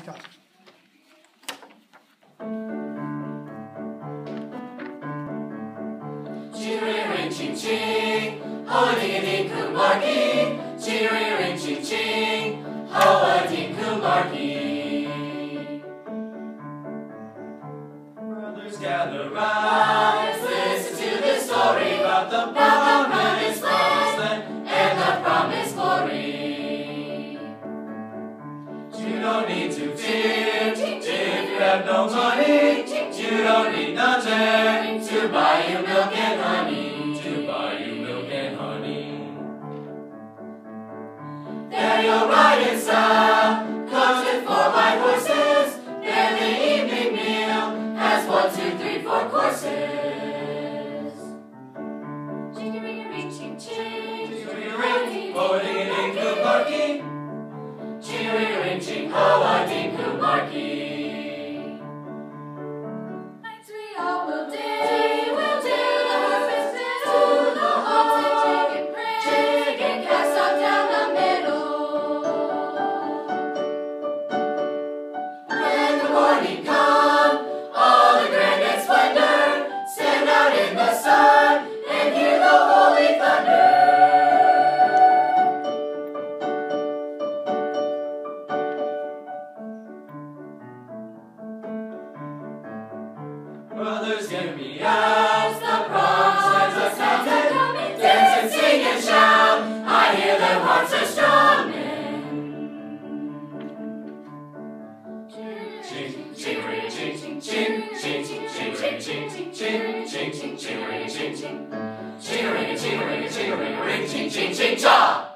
Chaw. Ching, ching, ching, ho-a-ding-a-ding, kumarki. Ching, ching, ching, ho-a-ding, kumarki. Brothers gather round, listen to the story about the promised land and the promised glory. You don't need to fear if you have no money. You don't need nothing to buy you milk and honey. To buy you milk and honey. There you'll ride in style, comes with 4 white horses. There the evening meal has 1, 2, 3, 4 courses. Ching-a-ring-a-ring, ching-ching, ching-a-ring-a-ring, ho-a-ding-a-ding, kumarki. Ching-a-ring-a-ring, ching, ho-a-ding, kumarki. Nights we all will do the harvest do the haunted chicken prig and cast off down the middle. When the morning come, all the grand and splendor, stand out in the sun and hear the holy thunder. Brothers, get me out, the promised lands are coming. Dance and sing and shout, I hear their hearts are strumming. Ching, ching, ring, ching, ching, ching, ching, ching, ching, ching, ching, ching, ching, ching, ching, ring, ching, ching, ching, ring, ching, ring, ching, ring, ching, ching, ching, chaw.